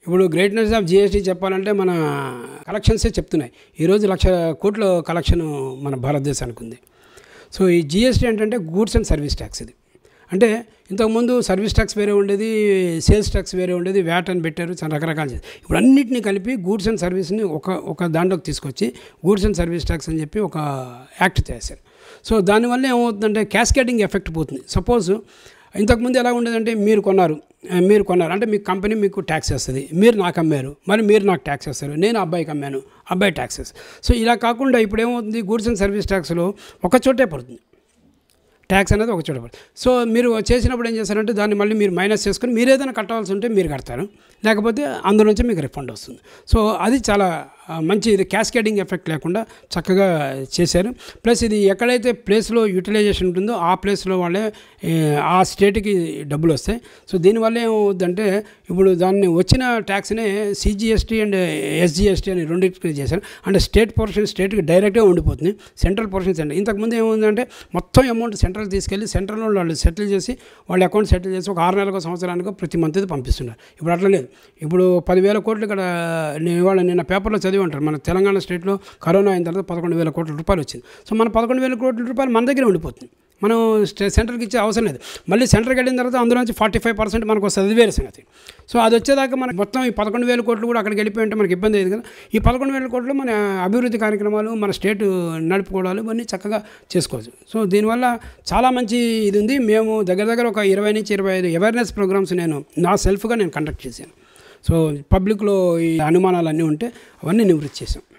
ఇప్పుడు greatness of GST చెప్పాలంటే మన కలెక్షన్సే చెప్తున్నాయి. ఈరోజు 1,00,000 కోట్ల కలెక్షన్ మన భారతదేశానికి ఉంది. సో ఈ జిఎస్టీ ఏంటంటే గూడ్స్ అండ్ సర్వీస్ ట్యాక్స్. ఇది అంటే ఇంతకుముందు సర్వీస్ ట్యాక్స్ వేరే ఉండేది, సేల్స్ ట్యాక్స్ వేరే ఉండేది, వ్యాట్ అని పెట్టారు, చాలా రకరకాలు చేసి ఇప్పుడు అన్నింటినీ కలిపి గూడ్స్ అండ్ సర్వీస్ని ఒక దాంట్లోకి తీసుకొచ్చి గూడ్స్ అండ్ సర్వీస్ ట్యాక్స్ అని చెప్పి ఒక యాక్ట్ చేశారు. సో దానివల్ల ఏమవుతుందంటే క్యాస్కేడింగ్ ఎఫెక్ట్ పోతుంది. సపోజ్ ఇంతకుముందు ఎలా ఉండేదంటే మీరు కొన్నారు అంటే మీ కంపెనీ మీకు ట్యాక్స్ వేస్తుంది, మీరు నాకు అమ్మారు, మరి మీరు నాకు ట్యాక్స్ వేస్తారు, నేను అబ్బాయికి అమ్మాను, అబ్బాయి ట్యాక్సెస్. సో ఇలా కాకుండా ఇప్పుడు ఏమవుతుంది, గూడ్స్ అండ్ సర్వీస్ ట్యాక్స్లో ఒక చోటే పడుతుంది, ట్యాక్స్ అనేది ఒక చోట పడుతుంది. సో మీరు చేసినప్పుడు ఏం చేస్తారంటే దాన్ని మళ్ళీ మీరు మైనస్ చేసుకొని మీరు ఏదైనా కట్టవలసి ఉంటే మీరు కడతారు, లేకపోతే అందులోంచి మీకు రిఫండ్ వస్తుంది. సో అది చాలా మంచి, ఇది క్యాస్కేడింగ్ ఎఫెక్ట్ లేకుండా చక్కగా చేశారు. ప్లస్ ఇది ఎక్కడైతే ప్లేస్లో యూటిలైజేషన్ ఉంటుందో ఆ ప్లేస్లో వాళ్ళే ఆ స్టేట్కి డబ్బులు వస్తాయి. సో దీనివల్ల ఏమవుతుందంటే ఇప్పుడు దాన్ని వచ్చిన ట్యాక్స్నే సిజిఎస్టీ అండ్ ఎస్జిఎస్టీ అని రెండింటికి చేశారు. అంటే స్టేట్ పోర్షన్ స్టేట్కి డైరెక్ట్గా ఉండిపోతుంది, సెంట్రల్ పోర్షన్ సెంట్రల్. ఇంతకుముందు ఏముందంటే మొత్తం అమౌంట్ సెంట్రల్ తీసుకెళ్ళి సెంట్రల్లో వాళ్ళు సెటిల్ చేసి వాళ్ళ అకౌంట్ సెటిల్ చేసి ఒక 6 నెలలకు సంవత్సరానికి ప్రతి మంత్ పంపిస్తున్నారు. ఇప్పుడు అట్లా లేదు. ఇప్పుడు 10,000 కోట్లు ఇక్కడ ఇవాళ నిన్న పేపర్లో చదివి ఉంటారు, మన తెలంగాణ స్టేట్లో కరోనా అయిన తర్వాత 11,000 కోట్ల రూపాయలు వచ్చింది. సో మన 11,000 కోట్ల రూపాయలు మన దగ్గరే ఉండిపోతుంది, మనం సెంటర్కి ఇచ్చే అవసరం లేదు. మళ్ళీ సెంటర్కి వెళ్ళిన తర్వాత అందులోంచి 45% మనకు వస్తుంది, అది వేరే సంగతి. సో అది వచ్చేదాకా మనకు మొత్తం ఈ 11,000 కోట్లు కూడా అక్కడికి వెళ్ళిపోయి ఉంటే మనకి ఇబ్బంది అయ్యేది కదా. ఈ 11,000 కోట్లు మన అభివృద్ధి కార్యక్రమాలు, మన స్టేట్ నడుపుకోవడాలు ఇవన్నీ చక్కగా చేసుకోవచ్చు. సో దీనివల్ల చాలా మంచి ఇది ఉంది. మేము దగ్గర ఒక 20 నుంచి 25 అవేర్నెస్ ప్రోగ్రామ్స్ నేను నా సెల్ఫ్గా కండక్ట్ చేశాను. సో పబ్లిక్లో ఈ అనుమానాలు అన్నీ ఉంటే అవన్నీ నివృత్తి చేశాం.